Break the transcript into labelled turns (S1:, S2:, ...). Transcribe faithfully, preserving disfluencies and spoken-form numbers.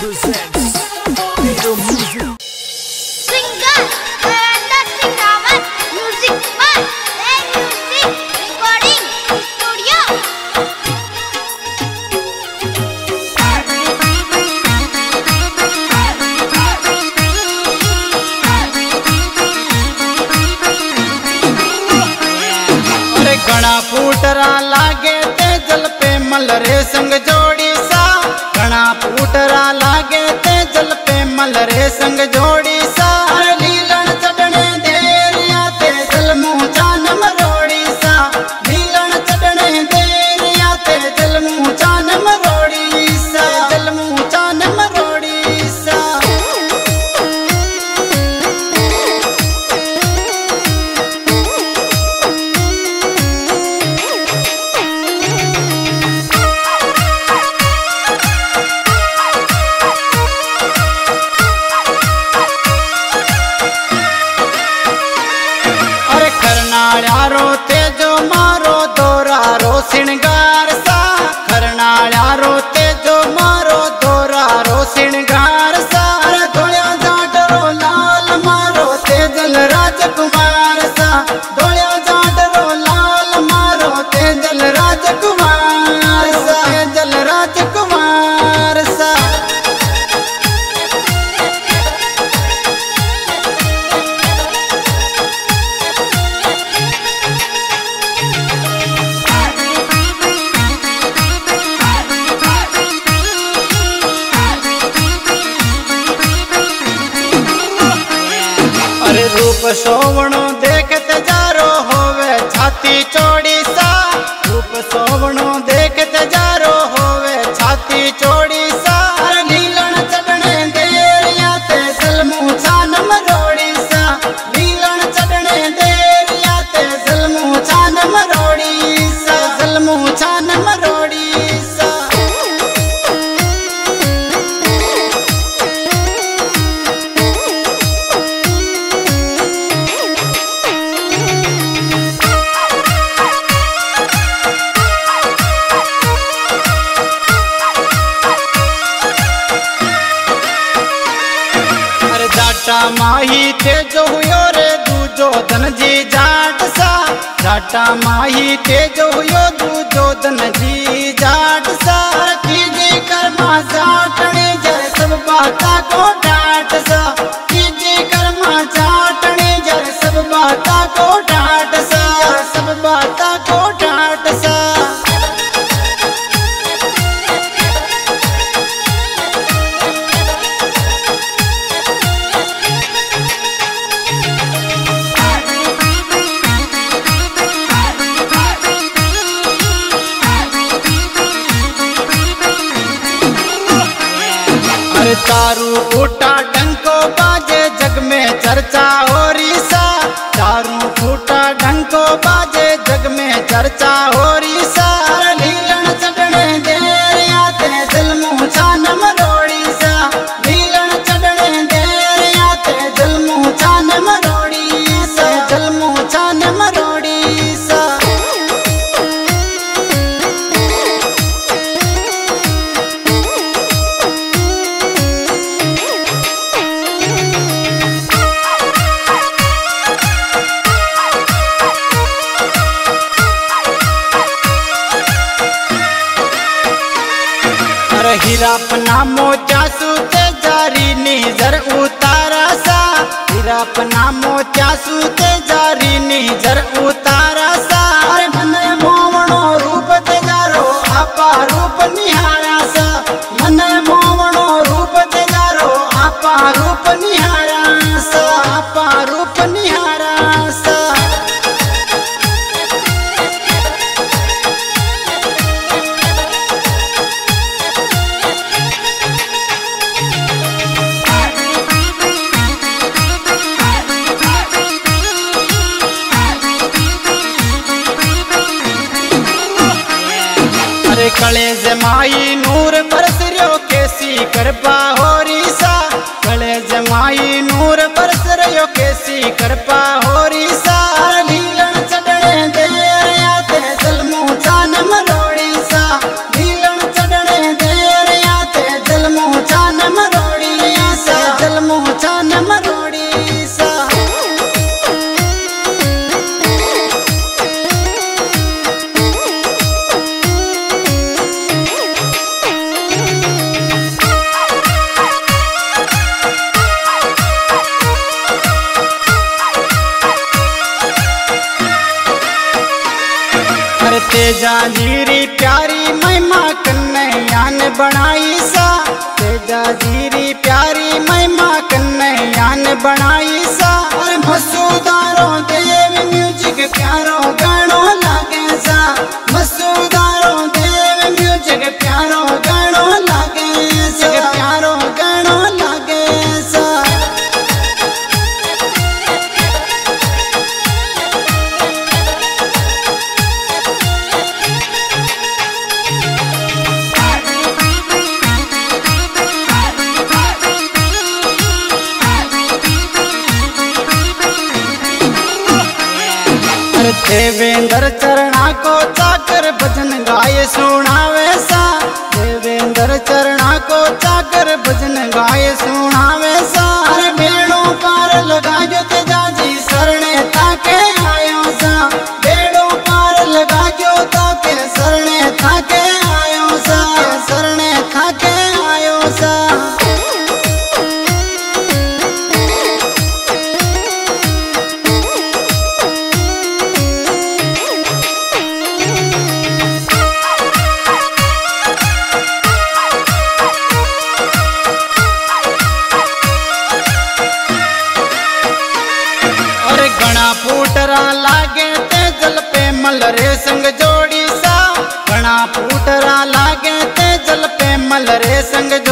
S1: presents Hero Music.
S2: Singer Narendra Singh Rawat, music by Ray Music, recording studio.
S3: अरे घना फूटरा लागे ते जल पे मल रे संग जोड़ी सा, घना फूटरा लागे ते जल पे मल रे संग जोड़ी सा। अरे लीलन चढ़ने देरिया ते जल मुँह जान मरोड़ी सा, लीलन चढ़ने देरिया ते जल मुँह जान मरोड़ी सा, जल मुँह जान मरोड़ी सा। खरनाळ्यारो तेजो मारो दोरारो सिणगार सा, खरनाळ्यारो तेजो मारो दोरारो सिणगार सा। अरे धोळ्या जाटरो लाल मारो तेजल राजकुमार सा, धोळ्या जाटरो लाल मारो तेजल राजकुमार सा, तेजल राजकुमार सा। रूप सोवणो देखत जारो होवे छाती चौड़ी सा, रूप सोवणो देखत जारो होवे छाती चौड़ी सा। लीलन चढ़ने देरिया ते जल मुँह जान मरोड़ी सा, लीलन चढ़ने देरिया ते जल मुँह जान मरोड़ी सा, जल मुँह जान मरोड़ी सा। जाटा माही तेजो हुयो रे दूजो धन जी जाट सा, जाटा माही तेजो हुयो दूजो धन जी जाट सा। कीजे कर्मा जाटने जर सब बाता को डाट सा, कीजे कर्मा जाटने जर सब बाता को डाट सा, सब बाता को डाट सा। तारू फूटा डंको बाजे जग में चर्चा हो रही सा, तारू फूटा डंको बाजे जग में चर्चा हो रही सा। लीलन चढ़ने देरिया ते दिल मुँह जान मरोड़ी सा, लीलन चढ़ने देरिया ते दिल मुँह जान मरोड़ी सा, दिल मुँह जान मरोड़ी सा। हीरापना मोचा सूते जारी नीजर उतारा सा, हीरापना मोचा सूते जारी नीजर उतारा सा। अरे मन मोवणो रूप ते जारो आपा रूप निहारा सा, मन मोवणो रूप ते जारो आपा रूप निहारा सा, आपा रूप निहारा सा। कलेज माई नूर बरसरियो कैसी कृपा हो रही सा, कलेज माई नूर बरसरियो कैसी कृपा हो रही सा। लीलन चढ़ने देरिया ते जल मुँह जान मरोड़ी सा, लीलन चढ़ने देरिया ते जल मुँह जान तेजा जीरी प्यारी महिमा कन्हैया ने बनाई सा, तेजा जीरी प्यारी महिमा कन्हैया ने बनाई सा। और मसूदारो देव म्यूजिक प्यारो गानो लागे सा, मसूदारो देव म्यूजिक प्यारो गानो लागे सा, प्यारो गानो लागे सा। देवेंद्र चरणा को चाकर भजन गाए सुनावे सा, देवेंद्र चरणा को चाकर भजन गाए सुनावे सा। अरे बेड़ो पार लगाजो तेजा जी शरणे ताके आयो सा, बेड़ो पार लगाजो ताके शरणे ताके आयो सा, शरणे ताके आयो सा। घना फूटरा लागे ते जल पे मलरे संग जोड़ी सा, घना फूटरा लागे ते जल पे मलरे संग